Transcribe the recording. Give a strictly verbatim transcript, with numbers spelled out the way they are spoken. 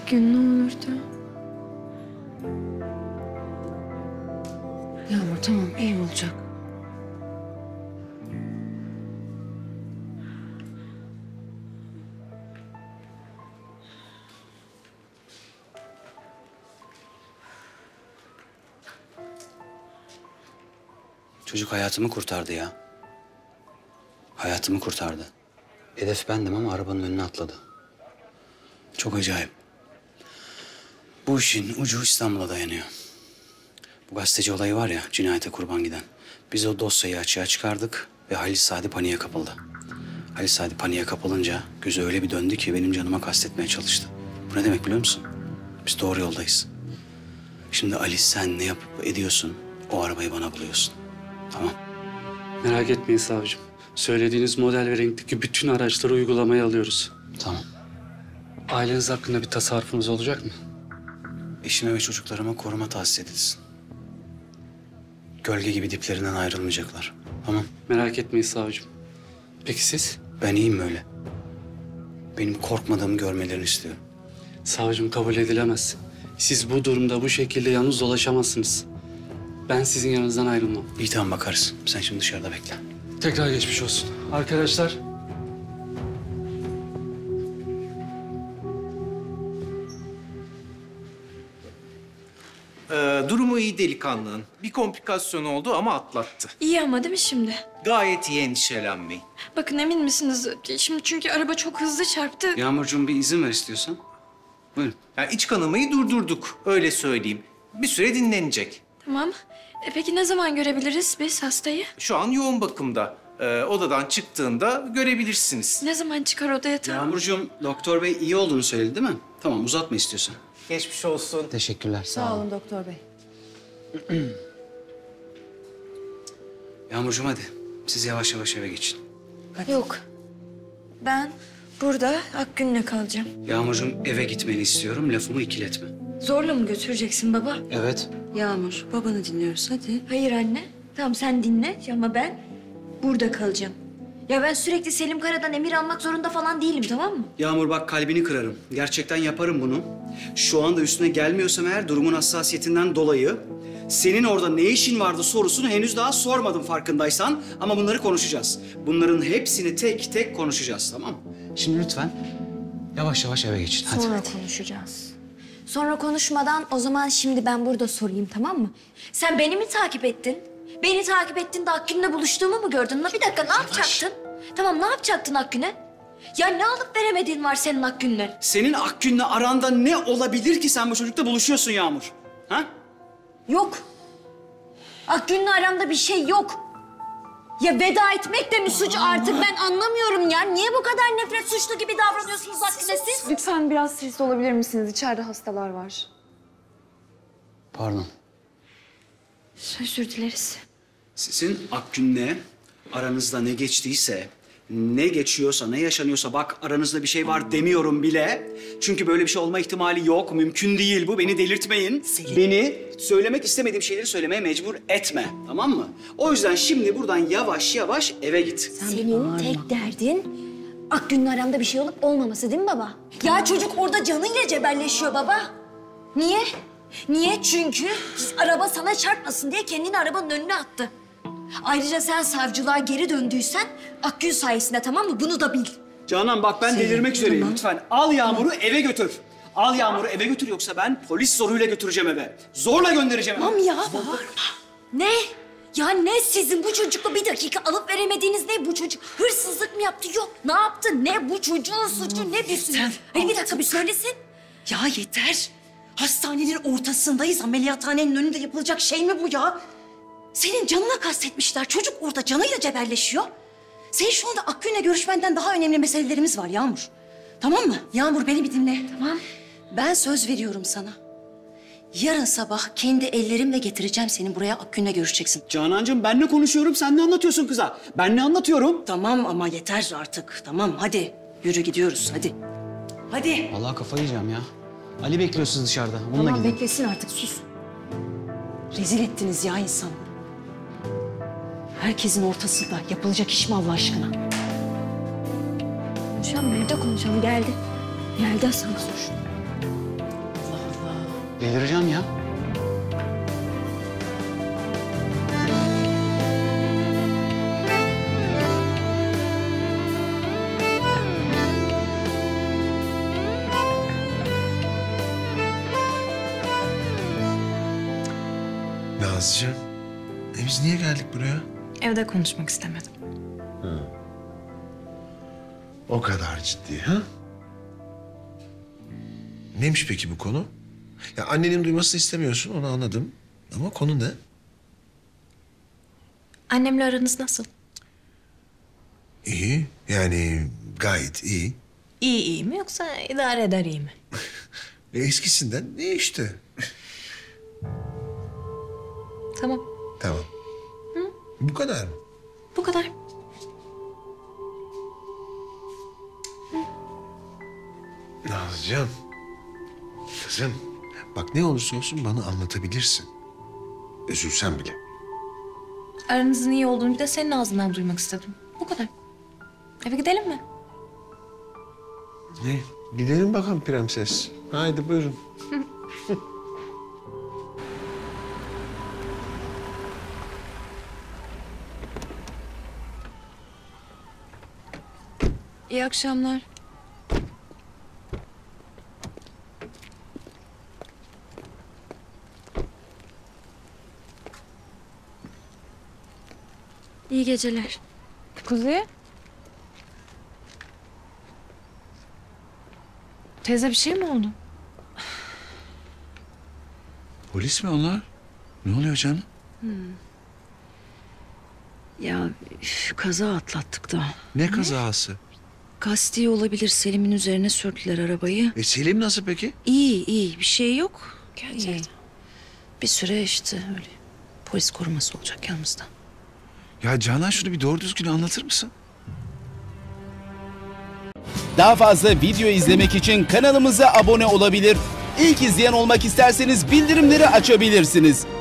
Akgün ne olurdu? Yağmur tamam iyi olacak. Çocuk hayatımı kurtardı ya. Hayatımı kurtardı. Hedef bendim ama arabanın önüne atladı. Çok acayip. Bu işin ucu İstanbul'a dayanıyor. Bu gazeteci olayı var ya, cinayete kurban giden. Biz o dosyayı açığa çıkardık ve Halis Sadi paniğe kapıldı. Halis Sadi paniğe kapılınca gözü öyle bir döndü ki benim canıma kastetmeye çalıştı. Bu ne demek biliyor musun? Biz doğru yoldayız. Şimdi Ali sen ne yapıp ediyorsun, o arabayı bana buluyorsun. Tamam. Merak etmeyin savcım. Söylediğiniz model ve renkteki bütün araçları uygulamaya alıyoruz. Tamam. Aileniz hakkında bir tasarrufunuz olacak mı? Eşime ve çocuklarıma koruma tahsis edilsin. Gölge gibi diplerinden ayrılmayacaklar. Tamam. Merak etmeyin savcım. Peki siz? Ben iyiyim öyle. Benim korkmadığımı görmelerini istiyorum. Savcım kabul edilemez. Siz bu durumda bu şekilde yalnız dolaşamazsınız. Ben sizin yanınızdan ayrılmam. İyi tamam bakarız. Sen şimdi dışarıda bekle. Tekrar geçmiş olsun. Arkadaşlar. Ee, durumu iyi delikanlının. Bir komplikasyon oldu ama atlattı. İyi ama değil mi şimdi? Gayet iyi, endişelenmeyin. Bakın emin misiniz? Şimdi çünkü araba çok hızlı çarptı. Yağmurcuğum bir izin ver istiyorsan. Buyurun. Yani iç kanamayı durdurduk, öyle söyleyeyim. Bir süre dinlenecek. Tamam. E peki ne zaman görebiliriz biz hastayı? Şu an yoğun bakımda. Ee, odadan çıktığında görebilirsiniz. Ne zaman çıkar odaya tam? Yağmurcuğum doktor bey iyi olduğunu söyledi değil mi? Tamam uzatma istiyorsan. Geçmiş olsun. Teşekkürler sağ, Sağ olun. olun doktor bey. Yağmurcuğum hadi. Siz yavaş yavaş eve geçin. Yok. Ben burada Akgün'le kalacağım. Yağmurcuğum eve gitmeni istiyorum. Lafımı ikiletme. Zorla mı götüreceksin baba? Evet. Yağmur babanı dinliyoruz hadi. Hayır anne. Tamam sen dinle ama ben burada kalacağım. Ya ben sürekli Selim Kara'dan emir almak zorunda falan değilim, tamam mı? Yağmur bak kalbini kırarım. Gerçekten yaparım bunu. Şu anda üstüne gelmiyorsam eğer durumun hassasiyetinden dolayı... ...senin orada ne işin vardı sorusunu henüz daha sormadım farkındaysan. Ama bunları konuşacağız. Bunların hepsini tek tek konuşacağız, tamam mı? Şimdi lütfen yavaş yavaş eve geçin. Hadi. Sonra konuşacağız. Sonra konuşmadan o zaman şimdi ben burada sorayım, tamam mı? Sen beni mi takip ettin? Beni takip ettin de Akgün'le buluştuğumu mu gördün? La bir dakika ne yapacaktın? Tamam ne yapacaktın Akgün'e? Ya ne alıp veremediğin var senin Akgün'le? Senin Akgün'le aranda ne olabilir ki sen bu çocukla buluşuyorsun Yağmur? Ha? Yok. Akgün'le aramda bir şey yok. Ya veda etmek de mi suç artık? Ben anlamıyorum ya. Niye bu kadar nefret suçlu gibi davranıyorsunuz Akgün'e siz? Lütfen biraz sessiz olabilir misiniz? İçeride hastalar var. Pardon. Özür dileriz. Sizin Akgün'le aranızda ne geçtiyse, ne geçiyorsa, ne yaşanıyorsa bak aranızda bir şey var demiyorum bile. Çünkü böyle bir şey olma ihtimali yok, mümkün değil bu. Beni delirtmeyin. Beni söylemek istemediğim şeyleri söylemeye mecbur etme, tamam mı? O yüzden şimdi buradan yavaş yavaş eve git. Senin tek derdin Akgün'le aramda bir şey olup olmaması değil mi baba? Ya çocuk orada canıyla cebelleşiyor baba. Niye? Niye? Çünkü araba sana çarpmasın diye kendini arabanın önüne attı. Ayrıca sen savcılığa geri döndüysen Akgün sayesinde, tamam mı? Bunu da bil. Canan bak ben delirmek üzereyim lütfen. Al Yağmur'u eve götür. Al Yağmur'u eve götür yoksa ben polis zoruyla götüreceğim eve. Zorla göndereceğim eve. Tamam ya bağırma. Ne? Ya ne sizin bu çocukla bir dakika alıp veremediğiniz ne? Bu çocuk hırsızlık mı yaptı? Yok. Ne yaptı? Ne bu çocuğun suçu? Ne bir sürü? Hayır bir dakika bir söylesin. Ya yeter. Hastanenin ortasındayız. Ameliyathanenin önünde yapılacak şey mi bu ya? Senin canına kastetmişler. Çocuk orada canıyla cebelleşiyor. Senin şu anda Akgün'le görüşmenden daha önemli meselelerimiz var Yağmur. Tamam mı? Yağmur beni bir dinle. Tamam. Ben söz veriyorum sana. Yarın sabah kendi ellerimle getireceğim seni buraya, Akgün'le görüşeceksin. Canancığım ben ne konuşuyorum sen ne anlatıyorsun kıza? Ben ne anlatıyorum? Tamam ama yeter artık. Tamam hadi. Yürü gidiyoruz hadi. Hadi. Vallahi kafayı yiyeceğim ya. Ali bekliyor sizi dışarıda. Onunla Tamam gidin. beklesin artık sus. Rezil ettiniz ya insan. Herkesin ortasında yapılacak iş mi Allah aşkına? Konuşalım evde konuşalım. Geldi. Geldi asansör. Bildireceğim ya. Nazcığım, e biz niye geldik buraya? Evde konuşmak istemedim. O kadar ciddi ha? Neymiş peki bu konu? Ya annenin duymasını istemiyorsun, onu anladım. Ama konu ne? Annemle aranız nasıl? İyi, yani gayet iyi. İyi iyi mi yoksa idare eder iyi mi? E, eskisinden iyi işte. Tamam. Tamam. Bu kadar mı? Bu kadar. Nazcığım, kızım bak ne olursa olsun bana anlatabilirsin. Üzülsen bile. Aranızın iyi olduğunu bir de senin ağzından duymak istedim. Bu kadar. Eve gidelim mi? Ne? Gidelim bakalım prenses. Haydi buyurun. İyi akşamlar. İyi geceler. Kuzey. Teyze bir şey mi oldu? Polis mi onlar? Ne oluyor canım? Ya üf, kaza atlattık da. Ne kazası? Kasti olabilir, Selim'in üzerine sürdüler arabayı. E Selim nasıl peki? İyi iyi bir şey yok. Gerçekten. Bir süre işte öyle polis koruması olacak yanımızda. Ya Canan şunu bir doğru düzgün anlatır mısın? Daha fazla video izlemek için kanalımıza abone olabilir. İlk izleyen olmak isterseniz bildirimleri açabilirsiniz.